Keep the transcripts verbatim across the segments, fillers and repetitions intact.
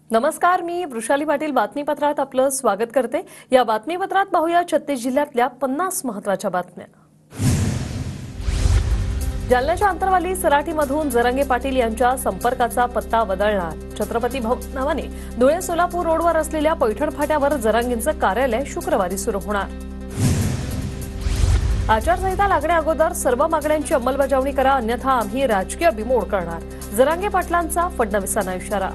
नमस्कार, मी वृषाली पाटील बातमीपत्रात आपलं स्वागत करते। या बातमीपत्रात पाहूया छत्तीस जिल्ह्यातल्या पन्नास महत्त्वाच्या बातम्या। जालन्याच्या अंतरवाली सराटीमधून जरांगे पाटील यांच्या संपर्काचा पत्ता बदलणार। छत्रपती भवनाने धुळे सोलापूर रोडवर असलेल्या पैठण फाट्यावर जरांगेंचं कार्यालय शुक्रवारी सुरू होणार। आचारसंहिता लागण्या अगोदर सर्व मागण्यांची अंमलबजावणी करा, अन्यथा आम्ही राजकीय बिमोड करणार। जरांगे पाटलांचा फडणवीसांना इशारा।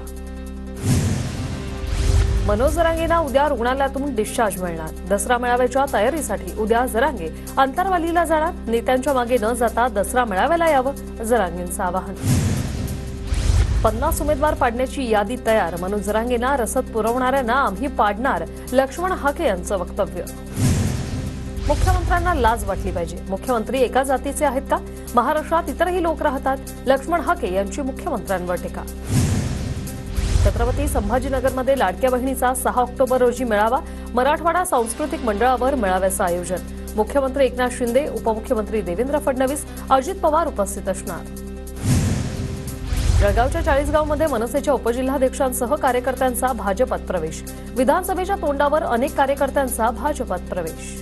मनोज जरांगेंना उद्या रुग्णालयातून डिस्चार्ज मिळणार। दसरा मेळाव्याच्या तयारीसाठी उद्या जरांगे अंतरवालीला जाणार। नेत्यांच्या मागे न जाता दसरा मेळाव्याला यावं, जरांगेंचं आवाहन। पन्नास उमेदवार पाडण्याची यादी तयार, मनोज जरांगेंना रसद पुरवणाऱ्यांना आम्ही पाडणार, लक्ष्मण हाके यांचं वक्तव्य। मुख्यमंत्र्यांना लाज वाटली पाहिजे, मुख्यमंत्री एका जातीचे आहेत का? महाराष्ट्रात इतरही लोक राहतात, लक्ष्मण हाके यांची मुख्यमंत्र्यांवर टीका। छत्रपती संभाजीनगरमध्ये लाडक्या बहिणीचा सहा ऑक्टोबर रोजी मेळावा, मराठवाडा सांस्कृतिक मंडळावर मेळाव्याचं आयोजन। मुख्यमंत्री एकनाथ शिंदे, उपमुख्यमंत्री देवेंद्र फडणवीस, अजित पवार उपस्थित असणार। जळगावच्या चाळीसगावमध्ये मनसेच्या उपजिल्हाध्यक्षांसह कार्यकर्त्यांचा भाजपात प्रवेश। विधानसभेच्या तोंडावर अनेक कार्यकर्त्यांचा भाजपात प्रवेश।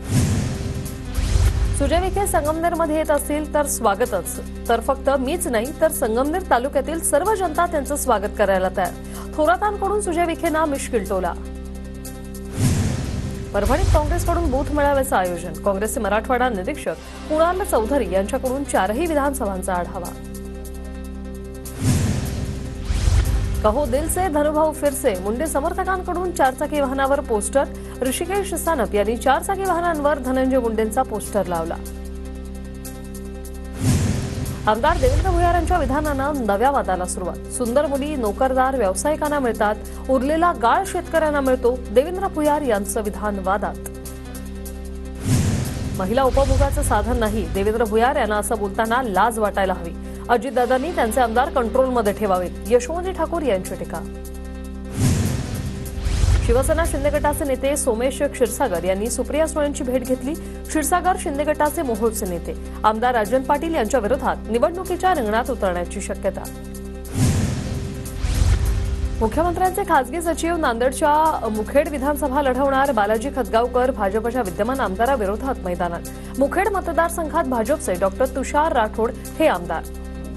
सुजय विखे संगमनेरमध्ये येत असतील तर स्वागतच, तर फक्त मीच नाही तर संगमनेर तालुक्यातील सर्व जनता त्यांचं स्वागत करायला तयार। थोरातांकडून सुजय विखेंना मिश्किल टोला। परभणीत काँग्रेसकडून बूथ मेळाव्याचं आयोजन। काँग्रेसचे मराठवाडा निरीक्षक कुणाल चौधरी यांच्याकडून चारही विधानसभांचा आढावा। कहो दिल से धनुभाऊ फिरसे, मुंडे समर्थकांकडून चारचाकी वाहनावर पोस्टर। ऋषिकेश सानप यांनी चारचाकी वाहनांवर धनंजय मुंडेंचा पोस्टर लावला। आमदार देवेंद्र भुयार यांच्या विधानानं नव्या वादाला सुरुवात। सुंदर मुली नोकरदार व्यावसायिकांना मिळतात, उरलेला गाळ शेतकऱ्यांना मिळतो, देवेंद्र भुयार यांचं विधान वादात। महिला उपभोगाचं साधन नाही, देवेंद्र भुयार यांना असं बोलताना लाज वाटायला हवी। अजितदादांनी त्यांचे आमदार कंट्रोलमध्ये ठेवावेत, यशोमती ठाकूर यांची टीका। शिवसेना शिंदे गटाचे नेते सोमेश क्षीरसागर यांनी सुप्रिया सुळेंची भेट घेतली। क्षीरसागर शिंदे गटाचे मोहोळचे नेते आमदार राजन पाटील यांच्या विरोधात निवडणुकीच्या रिंगणात उतरण्याची शक्यता। मुख्यमंत्र्यांचे खासगी सचिव नांदेडच्या मुखेड विधानसभा लढवणार। बालाजी खतगावकर भाजपच्या विद्यमान आमदाराविरोधात मैदानात। मुखेड मतदारसंघात भाजपचे डॉक्टर तुषार राठोड हे आमदार।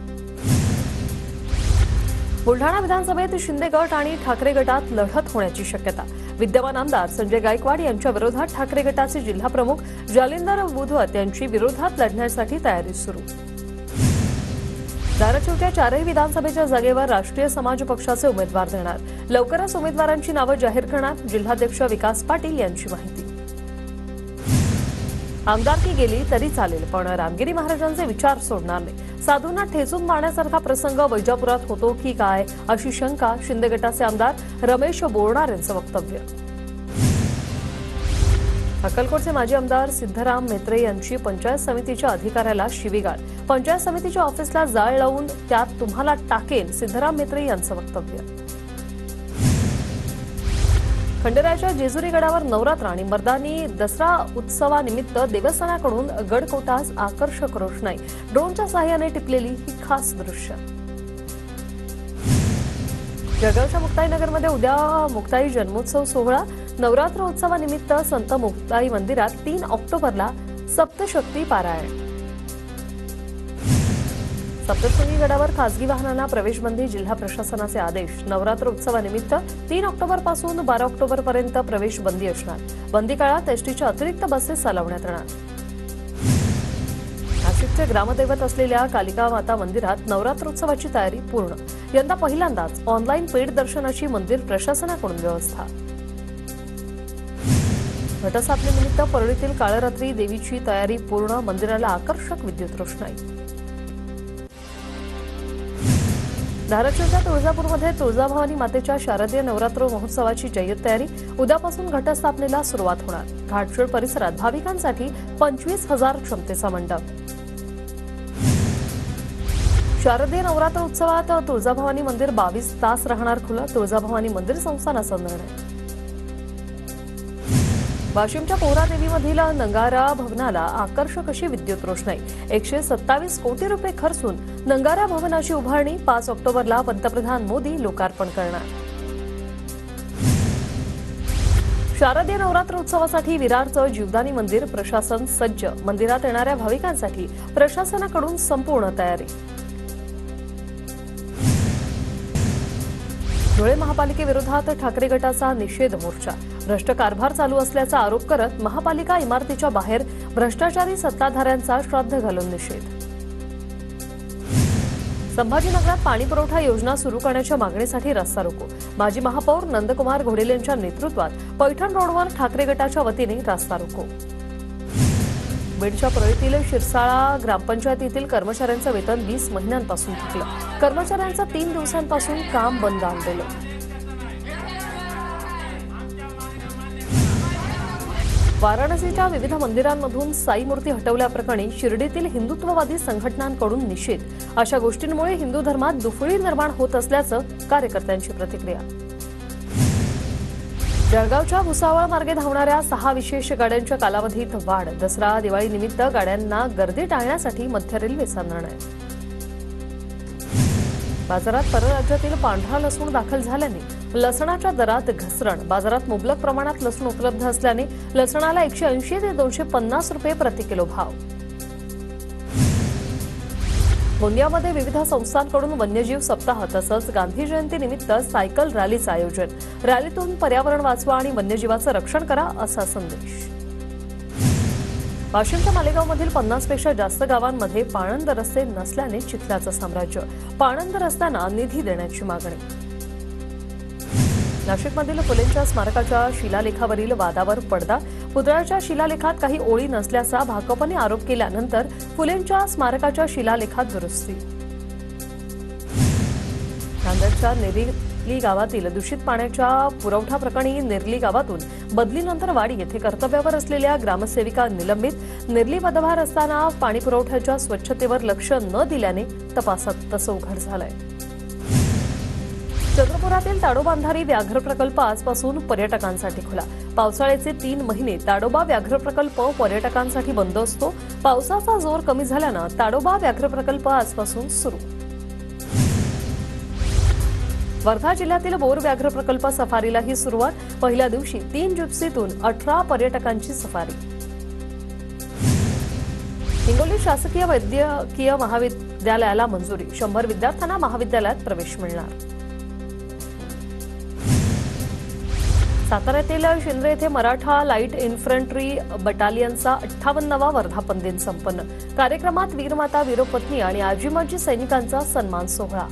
बुलढाणा विधानसभेत शिंदे गट आणि ठाकरे गटात लढत होण्याची शक्यता। विद्यमान आमदार संजय गायकवाड यांच्या विरोधात ठाकरे गटाचे जिल्हा प्रमुख जालिंदर बुधवत यांची विरोधात लढण्यासाठी तयारी सुरू। धाराशिवच्या चारही विधानसभेच्या जागेवर राष्ट्रीय समाज पक्षाचे उमेदवार देणार। लवकरच उमेदवारांची नावं जाहीर करणार, जिल्हाध्यक्ष विकास पाटील यांची माहिती। आमदारकी गेली तरी चालेल, पण रामगिरी महाराजांचे विचार सोडणार नाही। साधूंना ठेचून मारण्यासारखा प्रसंग वैजापुरात होतो की काय, अशी शंका शिंदे गटाचे आमदार रमेश बोरणार यांचं वक्तव्य। अक्कलकोटचे माजी आमदार सिद्धराम म्हेत्रे यांची पंचायत समितीच्या अधिकाऱ्याला शिवीगाळ। पंचायत समितीच्या ऑफिसला जाळ लावून त्यात तुम्हाला टाकेन, सिद्धराम म्हेत्रे यांचं वक्तव्य। खंडेरायाच्या जेजुरी गडावर नवरात्र आणि मर्दानी दसरा उत्सवानिमित्त देवस्थानाकडून गडकोटास आकर्षक रोषणाई। ड्रोनच्या सहाय्याने टिपलेली ही खास दृश्य। जळगावच्या मुक्ताईनगरमध्ये उद्या मुक्ताई जन्मोत्सव सोहळा। नवरात्र उत्सवानिमित्त संत मुक्ताई मंदिरात तीन ऑक्टोबरला सप्तशक्ती पारायण। सप्तशृंगी गडावर खासगी वाहनांना प्रवेशबंदी, जिल्हा प्रशासनाचे आदेश। नवरात्र उत्सवानिमित्त तीन ऑक्टोबर पासून बारा ऑक्टोबर पर्यंत प्रवेशबंदी असणार। बंदी काळात एसटीच्या अतिरिक्त बसेस चालवण्यात येणार। नाशिकचे ग्रामदैवत असलेल्या कालिका माता मंदिरात नवरात्रोत्सवाची तयारी पूर्ण। यंदा पहिल्यांदाच ऑनलाईन पेड दर्शनाची मंदिर प्रशासनाकडून व्यवस्था। घटस्थापनेनिमित्त परळीतील काळरात्री देवीची तयारी पूर्ण, मंदिराला आकर्षक विद्युत रोषणाई। धाराशिवच्या तुळजापूरमध्ये तुळजाभवानी मातेच्या शारदीय नवरात्र महोत्सवाची जय्यत तयारी। उद्यापासून घटस्थापनेला सुरुवात होणार। घाटशिळ परिसरात भाविकांसाठी पंचवीस हजार क्षमतेचा मंडप। शारदीय नवरात्र उत्सवात तुळजाभवानी मंदिर बावीस तास राहणार खुलं, तुळजाभवानी मंदिर संस्थानाचा निर्णय। वाशिमच्या पोहरादेवीमधील नंगारा भवनाला आकर्षक अशी विद्युत रोषणाई। एकशे सत्तावीस कोटी रुपये खर्चून नंगारा भवनाची उभारणी। पाच ऑक्टोबरला पंतप्रधान मोदी लोकार्पण करणार। शारदीय नवरात्रोत्सवासाठी विरारचं जीवदानी मंदिर प्रशासन सज्ज. मंदिरात येणाऱ्या भाविकांसाठी प्रशासनाकडून संपूर्ण तयारी. धुळे महापालिकेविरोधात ठाकरे गटाचा निषेध मोर्चा. भ्रष्ट कारभार चालू असल्याचा आरोप करत महापालिका इमारतीच्या बाहेर भ्रष्टाचारी सत्ताधाऱ्यांचा श्राद्ध घालून निषेध. संभाजीनगरात पाणीपुरवठा योजना सुरू करण्याच्या मागणीसाठी रस्ता रोको. माजी महापौर नंदकुमार घोडेल यांच्या नेतृत्वात पैठण रोडवर ठाकरे गटाच्या वतीने रस्ता रोको. बीडच्या परळीतील शिरसाळा ग्रामपंचायतीतील कर्मचाऱ्यांचं वेतन वीस महिन्यांपासून थकलं. कर्मचाऱ्यांचं तीन दिवसांपासून काम बंद आंदोलन. वाराणसीच्या विविध मंदिरांमधून साई मूर्ती हटवल्याप्रकरणी शिर्डीतील हिंदुत्ववादी संघटनांकडून निषेध. अशा गोष्टींमुळे हिंदू धर्मात दुफळी निर्माण होत असल्याचं कार्यकर्त्यांची प्रतिक्रिया. जळगावच्या भुसावळ मार्गे धावणाऱ्या सहा विशेष गाड्यांच्या कालावधीत वाढ. दसरा दिवाळी निमित्त गाड्यांना गर्दी टाळण्यासाठी मध्य रेल्वेचा निर्णय. बाजारात परराज्यातील पांढरा लसूण दाखल झाल्याने लसणाच्या दरात घसरण. बाजारात मुबलक प्रमाणात लसूण उपलब्ध असल्याने लसणाला एकशे ऐंशी ते दोनशे पन्नास रुपये प्रति किलो भाव. गोंदियामध्ये विविध संस्थांकडून वन्यजीव सप्ताह तसंच गांधी जयंती निमित्त सायकल रॅलीचं आयोजन. रॅलीतून पर्यावरण वाचवा आणि वन्यजीवाचं रक्षण करा असा संदेश. वाशिमच्या मालेगावमधील पन्नासपेक्षा जास्त गावांमध्ये पाणंद रस्ते नसल्याने चिखलाचं साम्राज्य. पाणंद रस्त्यांना निधी देण्याची मागणी. नाशिकमधील फुलेंच्या स्मारकाच्या शिलालेखावरील वादावर पडदा. पुतळ्याच्या शिलालेखात काही ओळी नसल्याचा भाकपने आरोप केल्यानंतर फुलेंच्या स्मारकाच्या शिलालेखात दुरुस्ती. नांदेडच्या नेरली गावातील दूषित पाण्याच्या पुरवठा प्रकरणी नेरली गावातून बदलीनंतर वाडी येथे कर्तव्यावर असलेल्या ग्रामसेविका निलंबित. नेरली पदभार असताना पाणीपुरवठ्याच्या स्वच्छतेवर लक्ष न दिल्याने तपासात तसं उघड झालंय. चंद्रपुरातील ताडोबा अंधारी व्याघ्र प्रकल्प आजपासून पर्यटकांसाठी खुला. पावसाळ्याचे तीन महिने ताडोबा व्याघ्र प्रकल्प पर्यटकांसाठी बंद असतो. पावसाचा जोर कमी झाल्यानं ताडोबा व्याघ्र प्रकल्प आजपासून सुरू. वर्धा जिल्ह्यातील बोर व्याघ्र प्रकल्प सफारीलाही सुरुवात. पहिल्या दिवशी तीन जिप्सीतून अठरा पर्यटकांची सफारी. हिंगोली शासकीय वैद्यकीय महाविद्यालयाला मंजुरी. शंभर विद्यार्थ्यांना महाविद्यालयात प्रवेश मिळणार. साताऱ्यातील शिंद्रे येथे मराठा लाईट इन्फंट्री बटालियनचा अठ्ठावन्नावा वर्धापन दिन संपन्न. कार्यक्रमात वीरमाता वीरपत्नी आणि आजीमाजी सैनिकांचा सन्मान सोहळा.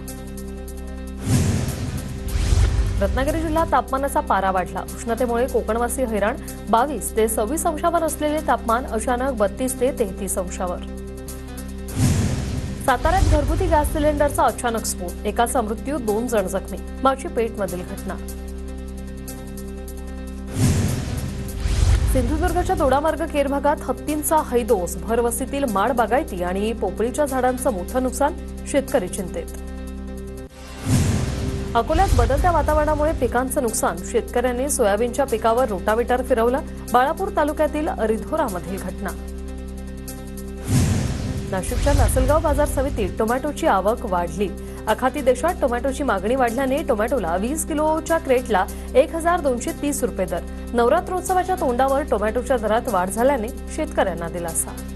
रत्नागिरी जिल्ह्यात तापमानाचा पारा वाढला. उष्णतेमुळे कोकणवासी हैराण. बावीस ते सव्वीस अंशावर असलेले तापमान अचानक बत्तीस ते तेहतीस अंशावर. साताऱ्यात घरगुती गॅस सिलेंडरचा अचानक स्फोट. एकाचा मृत्यू, दोन जण जखमी. माची पेठमधील घटना. सिंधुदुर्गच्या दोडामार्ग केर भागात हत्तींचा हैदोस. भरवस्तीतील माड बागायती आणि पोपळीच्या झाडांचं मोठं नुकसान. शेतकरी चिंतेत. अकोल्यात बदलत्या वातावरणामुळे पिकांचं नुकसान. शेतकऱ्यांनी सोयाबीनच्या पिकावर रोटावेटर फिरवलं. बाळापूर तालुक्यातील रिधोरामधील घटना. नाशिकच्या लासलगाव बाजार समितीत टोमॅटोची आवक वाढली. आखाती देशात टोमॅटोची मागणी वाढल्याने टोमॅटोला वीस किलोच्या क्रेटला एक हजार दोनशे तीस रुपये दर. नवरात्रोत्सवाच्या तोंडावर टोमॅटोच्या दरात वाढ झाल्याने शेतकऱ्यांना दिलासा.